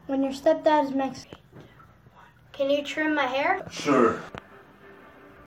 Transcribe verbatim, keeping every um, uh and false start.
When your stepdad is Mexican. Can you trim my hair? Sure.